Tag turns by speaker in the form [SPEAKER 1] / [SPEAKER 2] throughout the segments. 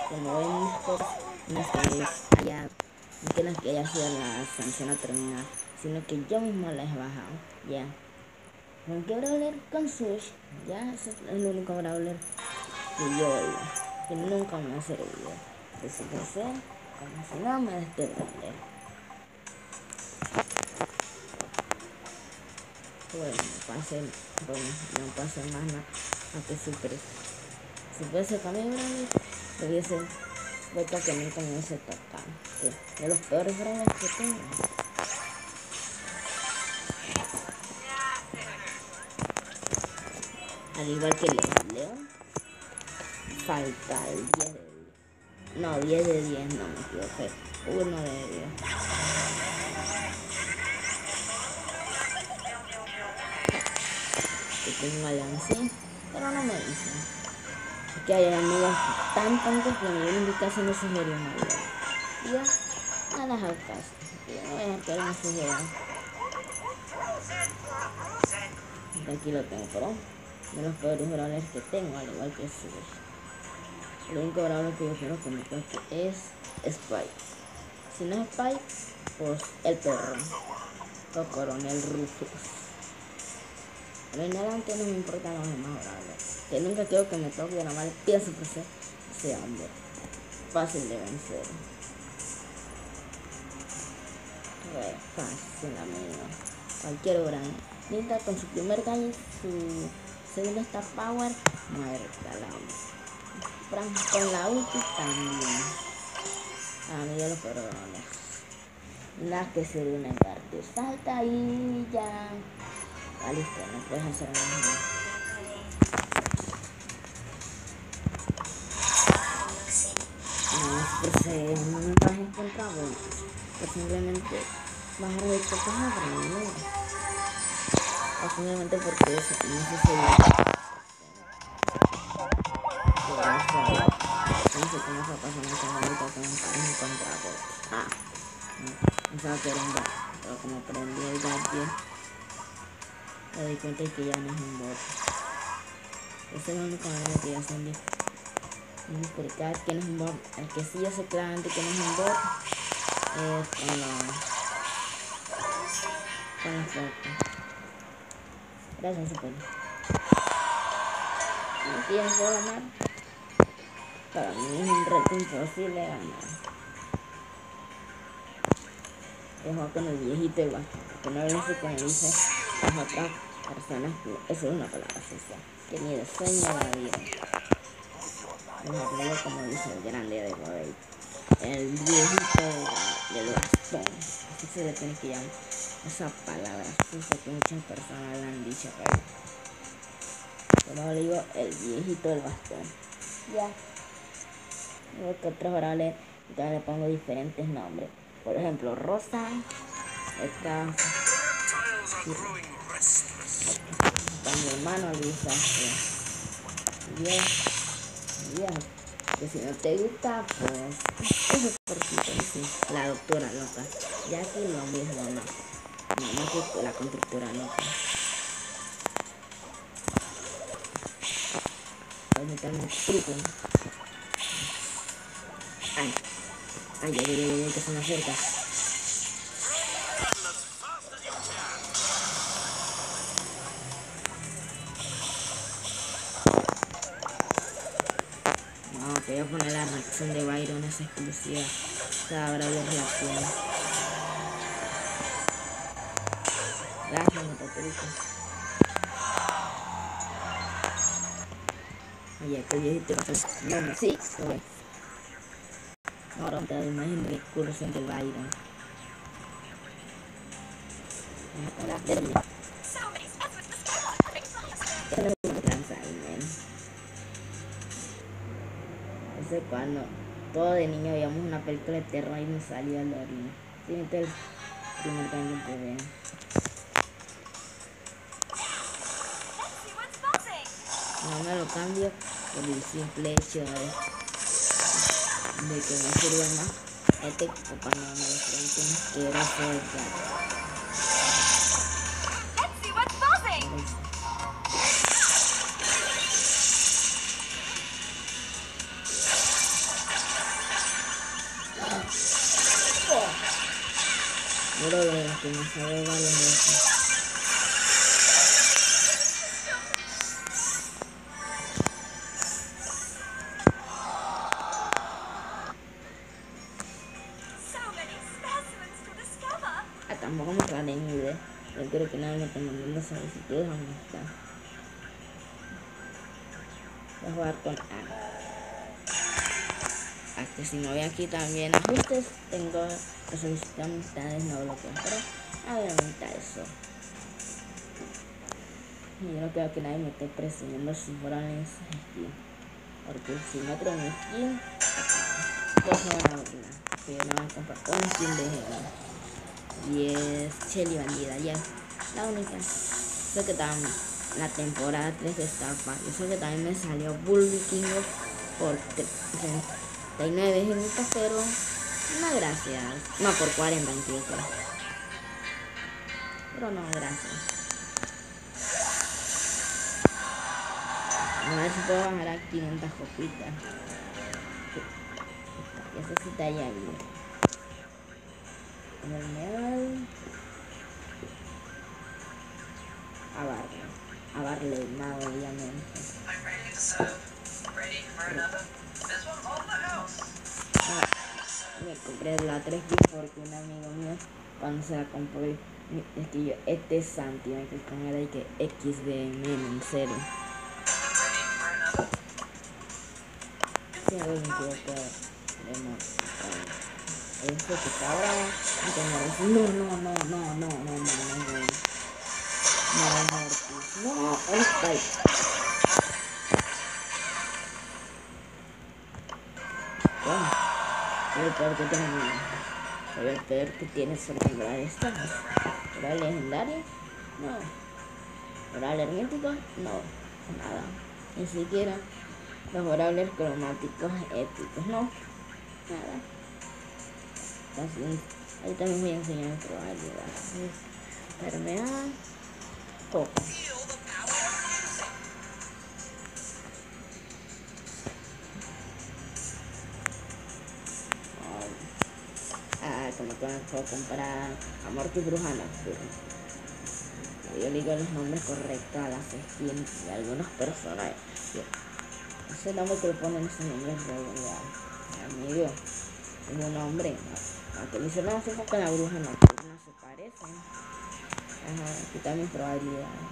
[SPEAKER 1] como ven mis cosas, no es que haya sido la sanción a terminar, sino que yo mismo la he bajado, ya. ¿Con qué brawler? Con Sush, ya, ese es el único brawler que yo oigo, que nunca me ha servido. Así que sé, como si no me da este brawler. Bueno, no pase más nada, a que si fuese con mi brawler, lo hubiese vuelto que nunca me hubiese tocado, que de los peores brawlers que tengo. Al igual que León, falta el 10 de 10. No, 10 de 10, no me equivoqué. 1 de 10. Que tengo a León, sí, pero no me dicen. Es que hay enemigos tan tontos que me vienen casi no sugerir a León. Y yo, no les hago caso. Yo no voy a dejar que alguien sugiera. Aquí lo tengo, pero de los peores brawlers que tengo, al igual que Sush. El único brawler que yo quiero que me toque es Spike. Si no es Spike, pues el perro o Coronel Rufus. Pero en adelante no me importan los demás brawlers, que nunca quiero que me toque, nada más pienso que ese hombre fácil de vencer. Fácil, amigo. Cualquier gran Nita con su primer gallo, su segunda está power, muerta la hombre. Con la ulti también. A mí de los perdones. Nada que se una parte. Salta y ya. Ah, listo, no puedes hacer nada. No es que no vas a encontrar bueno. Pues simplemente bajar de cosas a aprender. O simplemente porque eso no sé si no sé cómo se pasa en esta ahorita con un contrato. Pensaba que era un bot, pero como prendí el gadget, me di cuenta que ya no es un bot. Ese es el único manera que ya salí. Y explicar que no es un bot. El que sí yo sé claramente que no es un bot es con el foco. Gracias, super. No tienes que ganar. Para mí es un reto imposible ganar. Dejo con el viejito igual, que no lo sé como dice las otras personas, que eso es una palabra social, que ni de sueño la vida. Mejor digo como dice el grande de Godoy, el viejito del bastón, así se le tiene que llamar esa palabra, sé que muchas personas la han dicho, pero le digo el viejito del bastón. Ya, luego que otros orales, entonces le pongo diferentes nombres. Por ejemplo, Rosa, esta para mi hermano Luisa, bien, que si no te gusta, pues eso es cortito, sí. La doctora loca, ya que lo mismo no que la constructora loca. Voy a meterme un truco. Ay, que se me acerca. No, te voy a poner la reacción de Byron, esa exclusiva. Ahora de reacción. Gracias, Mototruco. Oye, que viejito va a ser. No, sí, pues. Ahora te imagino el curso de Byron. Ese cuando todo de niño veíamos una película de terror y nos salía el orina. Sí, este es el primer cambio que ven. No me lo cambio por el simple hecho de que me sirve más este cuando me lo pregunten que era fue juro de que me sabe varias veces. Tampoco me aclaré mi idea. Yo creo que nadie me está mandando solicitudes a amistad. Voy a jugar con A. Que si me voy aquí también ajustes, tengo que solicitar amistades no bloqueadas, pero a ver, ahorita eso. Y yo no creo que nadie me esté presionando si fueran en skin, porque si no creo mi skin, todos se van a burlar, que yo no voy a comprar un skin de género. Y es Shelly Bandida, ya la única. Sé que también la temporada 3 de Star Pack, yo sé que también me salió Bull Vikingo por 39 gemitas, pero no gracias. No, por 40 incluso. Pero no, gracias. A ver si puedo bajar a 500 copitas. Eso sí está ya bien. A darle nada, obviamente. Me compré la 3 porque un amigo mío, cuando se la compró, es que yo, este es Santi, me que con él que X de meme, en serio. Si algo me equivoco de más. Esto que está bravo, no, el peor que tengo, el peor que tiene sobre temporada estas. ¿Oral legendario? No. ¿Oral hermético? No. Nada. Ni siquiera los orables cromáticos épicos. No. Nada. Entonces, ahí también voy a enseñar probabilidades. Enfermedad. Poco. Como que me puedo comprar Amor y Bruja Nocturna. Yo digo los nombres correctos a las skins de algunos personajes. Ese nombre que le ponen esos nombres de verdad. Amigo, es un nombre. Aunque mi no sé porque la Bruja Nocturna se parecen. Ajá, aquí están mis probabilidades.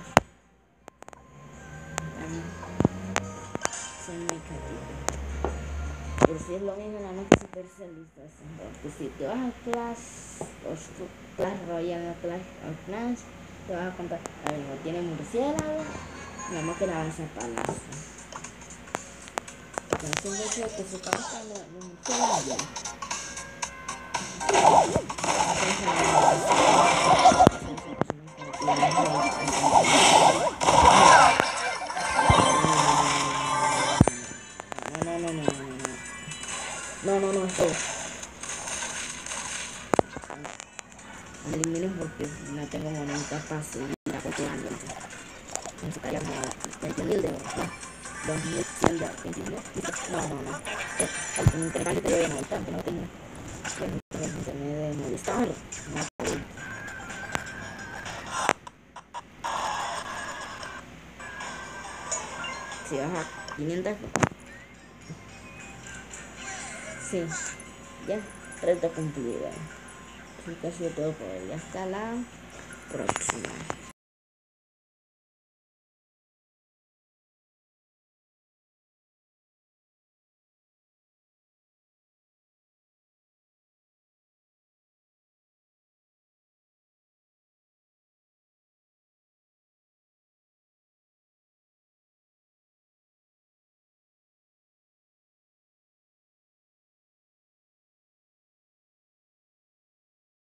[SPEAKER 1] Son muy catitas. Pero si es lo mismo, nada más que supercelización. Porque si te vas a Clash Royale o Clash of Clans, te vas a contar, a ver, no tiene murciélago, nada más que la avanza palazo. Porque no siempre creo que su cabeza no murciélago ya. No, esto. Me elimines porque no tengo moneda fácil para continuando. Necesitaría como 20.000 de oro. 2.100 de oro. No. El internet que te voy a montar, que no tengo. El internet de Movistar. Si vas a 500. Sí, ya, reto cumplido. Así que ha sido todo por hoy. Hasta la próxima.